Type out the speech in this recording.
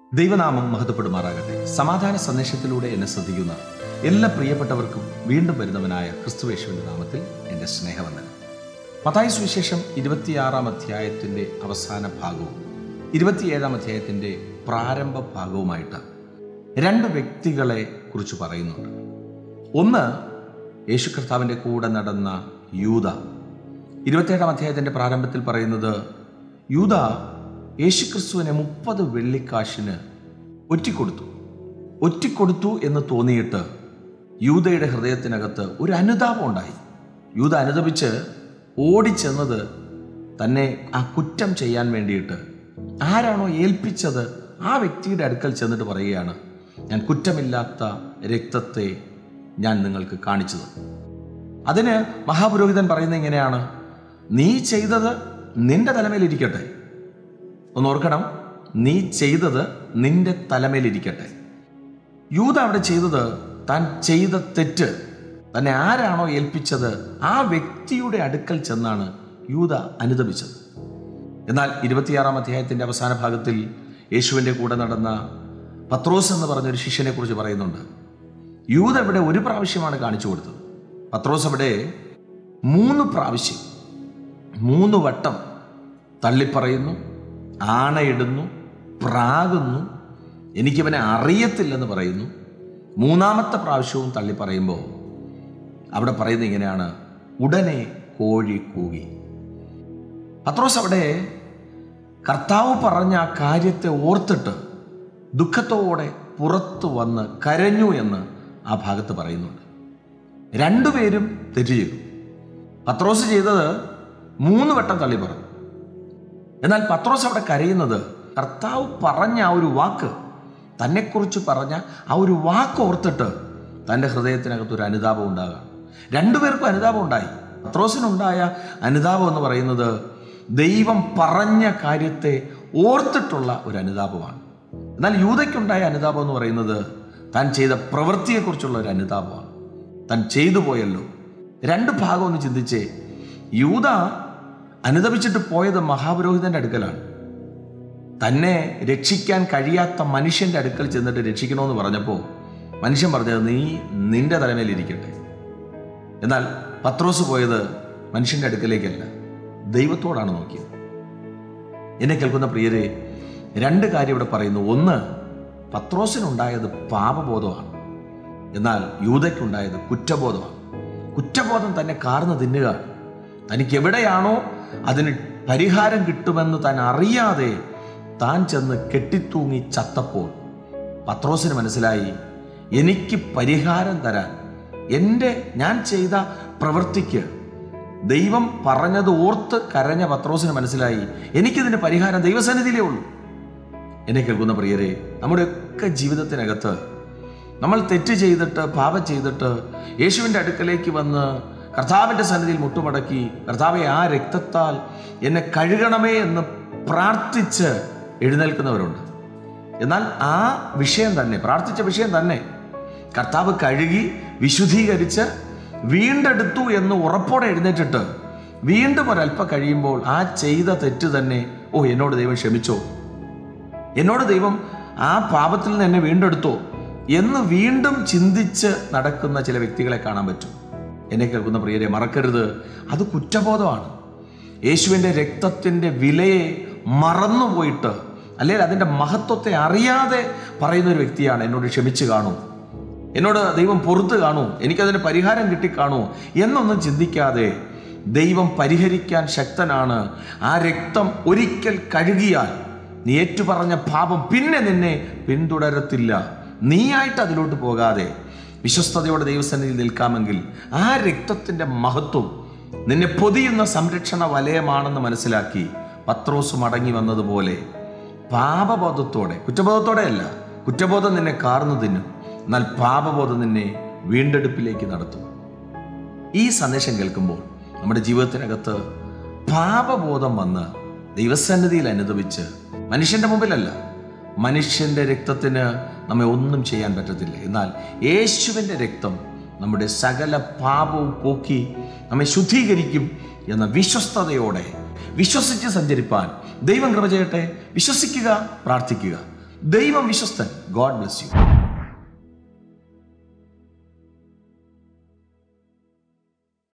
ദൈവനാമം മഹത്വപ്പെടുമാറാകട്ടെ. സമാധാന സന്ദേശത്തിലൂടെ എന്നെ ശ്രദ്ധിക്കുന്ന എല്ലാ പ്രിയപ്പെട്ടവർക്കും വീണ്ടും വരുന്നവനായ ക്രിസ്തുയേശുവിൻ്റെ നാമത്തിൽ എൻ്റെ സ്നേഹവന്ദനം. മത്തായി സുവിശേഷം 26-ാം അധ്യായത്തിൻ്റെ അവസാന ഭാഗവും 27-ാം അധ്യായത്തിൻ്റെ പ്രാരംഭ ഭാഗവുമായിട്ട് രണ്ട് വ്യക്തികളെ കുറിച്ച് പറയുന്നുണ്ട്. ഒന്ന്, യേശു കർത്താവിൻ്റെ കൂടെ നടന്ന യൂദ. 27-ാം അധ്യായത്തിൻ്റെ പ്രാരംഭത്തിൽ പറയുന്നത്, യൂദ യേശുക്രിസ്തുവിനെ 30 വെള്ളിക്കാശിന് ഒറ്റിക്കൊടുത്തു എന്ന് തോന്നിയിട്ട് യൂദയുടെ ഹൃദയത്തിനകത്ത് ഒരു അനുതാപം ഉണ്ടായി. യൂദ അനുതപിച്ച് ഓടിച്ചെന്നത് തന്നെ ആ കുറ്റം ചെയ്യാൻ വേണ്ടിയിട്ട് ആരാണോ ഏൽപ്പിച്ചത് ആ വ്യക്തിയുടെ അടുക്കൽ ചെന്നിട്ട് പറയുകയാണ്, ഞാൻ കുറ്റമില്ലാത്ത രക്തത്തെ ഞാൻ നിങ്ങൾക്ക് കാണിച്ചു തന്നു. അതിന് മഹാപുരോഹിതൻ പറയുന്നത് ഇങ്ങനെയാണ്, നീ ചെയ്തത് നിന്റെ തലമേലിരിക്കട്ടെ. ഒന്ന് ഓർക്കണം, നീ ചെയ്തത് നിന്റെ തലമേലിരിക്കട്ടെ. യൂദ അവിടെ ചെയ്തത്, താൻ ചെയ്ത തെറ്റ് തന്നെ ആരാണോ ഏൽപ്പിച്ചത് ആ വ്യക്തിയുടെ അടുക്കൽ ചെന്നാണ് യൂദ അനുതപിച്ചത്. എന്നാൽ 26-ാം അധ്യായത്തിൻ്റെ അവസാന ഭാഗത്തിൽ യേശുവിൻ്റെ കൂടെ നടന്ന പത്രോസ് എന്ന് പറഞ്ഞൊരു ശിഷ്യനെ കുറിച്ച് പറയുന്നുണ്ട്. യൂദ ഇവിടെ ഒരു പ്രാവശ്യമാണ് കാണിച്ചു കൊടുത്തത്. പത്രോസ് അവിടെ 3 പ്രാവശ്യം 3 വട്ടം തള്ളിപ്പറയുന്നു, ആണയിടുന്നു, പ്രാകുന്നു, എനിക്കിവനെ അറിയത്തില്ലെന്ന് പറയുന്നു. 3-ാമത്തെ പ്രാവശ്യവും തള്ളിപ്പറയുമ്പോൾ അവിടെ പറയുന്നത് ഇങ്ങനെയാണ്, ഉടനെ കോഴി കൂകി. പത്രോസ് അവിടെ കർത്താവ് പറഞ്ഞ ആ കാര്യത്തെ ഓർത്തിട്ട് ദുഃഖത്തോടെ പുറത്തു വന്ന് കരഞ്ഞു എന്ന് ആ ഭാഗത്ത് പറയുന്നുണ്ട്. രണ്ടുപേരും തെറ്റ് ചെയ്തു. പത്രോസ് ചെയ്തത് 3 വട്ടം തള്ളി പറഞ്ഞു. എന്നാൽ പത്രോസ് അവിടെ കരയുന്നത് കർത്താവ് പറഞ്ഞ ആ ഒരു വാക്ക്, തന്നെക്കുറിച്ച് പറഞ്ഞ ആ ഒരു വാക്ക് ഓർത്തിട്ട് തൻ്റെ ഹൃദയത്തിനകത്ത് ഒരു അനുതാപം ഉണ്ടാകാം. രണ്ടുപേർക്കും അനുതാപം ഉണ്ടായി. പത്രോസിനുണ്ടായ അനുതാപം എന്ന് പറയുന്നത് ദൈവം പറഞ്ഞ കാര്യത്തെ ഓർത്തിട്ടുള്ള ഒരു അനുതാപമാണ്. എന്നാൽ യൂദയ്ക്കുണ്ടായ അനുതാപം എന്ന് പറയുന്നത് താൻ ചെയ്ത പ്രവൃത്തിയെക്കുറിച്ചുള്ള ഒരു അനുതാപമാണ്. താൻ ചെയ്തു പോയല്ലോ. 2 ഭാഗം ഒന്ന് ചിന്തിച്ചേ. യൂദ അനുതപിച്ചിട്ട് പോയത് മഹാപുരോഹിതൻ്റെ അടുക്കലാണ്. തന്നെ രക്ഷിക്കാൻ കഴിയാത്ത മനുഷ്യൻ്റെ അടുക്കൽ ചെന്നിട്ട് രക്ഷിക്കണമെന്ന് പറഞ്ഞപ്പോൾ മനുഷ്യൻ പറഞ്ഞത്, നീ നിന്റെ തലമേലിരിക്കട്ടെ. എന്നാൽ പത്രോസ് പോയത് മനുഷ്യൻ്റെ അടുക്കലേക്കല്ല, ദൈവത്തോടാണ് നോക്കിയത്. എന്നെ കേൾക്കുന്ന പ്രിയരെ, 2 കാര്യം ഇവിടെ പറയുന്നു. ഒന്ന്, പത്രോസിനുണ്ടായത് പാപബോധമാണ്. എന്നാൽ യൂദയ്ക്കുണ്ടായത് കുറ്റബോധമാണ്. കുറ്റബോധം തന്നെ കാർന്ന് തിന്നുകയാണ്. തനിക്ക് എവിടെയാണോ അതിന് പരിഹാരം കിട്ടുമെന്ന് താൻ അറിയാതെ താൻ ചെന്ന് കെട്ടിത്തൂങ്ങി ചത്തപ്പോൾ പത്രോസിന് മനസ്സിലായി, എനിക്ക് പരിഹാരം തരാൻ ഞാൻ ചെയ്ത പ്രവൃത്തിക്ക് ദൈവം പറഞ്ഞത് ഓർത്ത് കരഞ്ഞ പത്രോസിന് മനസ്സിലായി, എനിക്കിതിന് പരിഹാരം ദൈവസന്നിധിയിലേ ഉള്ളൂ. എന്നെ കേൾക്കുന്ന പ്രിയരെ, നമ്മുടെയൊക്കെ ജീവിതത്തിനകത്ത് നമ്മൾ തെറ്റ് ചെയ്തിട്ട്, പാപം ചെയ്തിട്ട് യേശുവിൻ്റെ അടുക്കലേക്ക് വന്ന് കർത്താവിൻ്റെ സന്നിധിയിൽ മുട്ടുമടക്കി, കർത്താവെ ആ രക്തത്താൽ എന്നെ കഴുകണമേ എന്ന് പ്രാർത്ഥിച്ച് എഴുന്നേൽക്കുന്നവരുണ്ട്. എന്നാൽ ആ വിഷയം തന്നെ, പ്രാർത്ഥിച്ച വിഷയം തന്നെ കർത്താവ് കഴുകി വിശുദ്ധീകരിച്ച് വീണ്ടെടുത്തു എന്ന് ഉറപ്പോടെ എഴുന്നേറ്റിട്ട് വീണ്ടും ഒരല്പം കഴിയുമ്പോൾ ആ ചെയ്ത തെറ്റ് തന്നെ, എന്നോട് ദൈവം ക്ഷമിച്ചോ, എന്നോട് ദൈവം ആ പാപത്തിൽ നിന്ന് എന്നെ വീണ്ടെടുത്തോ എന്ന് വീണ്ടും ചിന്തിച്ച് നടക്കുന്ന ചില വ്യക്തികളെ കാണാൻ പറ്റും. എന്നെ കേൾക്കുന്ന പ്രിയരെ, മറക്കരുത്, അത് കുറ്റബോധമാണ്. യേശുവിൻ്റെ രക്തത്തിൻ്റെ വിലയെ മറന്നുപോയിട്ട്, അല്ലെങ്കിൽ അതിൻ്റെ മഹത്വത്തെ അറിയാതെ പറയുന്നൊരു വ്യക്തിയാണ്, എന്നോട് ക്ഷമിച്ച് കാണൂ, എന്നോട് ദൈവം പുറത്ത് കാണൂ, എനിക്കതിന് പരിഹാരം കിട്ടിക്കാണൂ എന്നൊന്നും ചിന്തിക്കാതെ ദൈവം പരിഹരിക്കാൻ ശക്തനാണ്. ആ രക്തം ഒരിക്കൽ കഴുകിയാൽ നീ ഏറ്റുപറഞ്ഞ പാപം പിന്നെ നിന്നെ പിന്തുടരത്തില്ല. നീയായിട്ട് അതിലോട്ട് പോകാതെ വിശ്വസ്തയോടെ ദൈവസന്നിധിയിൽ നിൽക്കാമെങ്കിൽ ആ രക്തത്തിൻ്റെ മഹത്വം നിന്നെ പൊതിയുന്ന സംരക്ഷണ വലയമാണെന്ന് മനസ്സിലാക്കി പത്രോസ് മടങ്ങി വന്നതുപോലെ പാപബോധത്തോടെ, കുറ്റബോധത്തോടെ അല്ല, കുറ്റബോധം നിന്നെ കാർന്നു തിന്നും, എന്നാൽ പാപബോധം നിന്നെ വീണ്ടെടുപ്പിലേക്ക് നടത്തും. ഈ സന്ദേശം കേൾക്കുമ്പോൾ നമ്മുടെ ജീവിതത്തിനകത്ത് പാപബോധം വന്ന് ദൈവസന്നിധിയിൽ അനുദപിച്ച്, മനുഷ്യൻ്റെ മുമ്പിലല്ല, മനുഷ്യൻ്റെ രക്തത്തിന് നമ്മെ ഒന്നും ചെയ്യാൻ പറ്റത്തില്ല. എന്നാൽ യേശുവിൻ്റെ രക്തം നമ്മുടെ സകല പാപവും പോക്കി നമ്മെ ശുദ്ധീകരിക്കും എന്ന വിശ്വസ്തയോടെ വിശ്വസിച്ച് സഞ്ചരിപ്പാൻ ദൈവം കൃപ ചെയ്യട്ടെ. വിശ്വസിക്കുക, പ്രാർത്ഥിക്കുക. ദൈവം വിശ്വസ്തൻ. God bless U.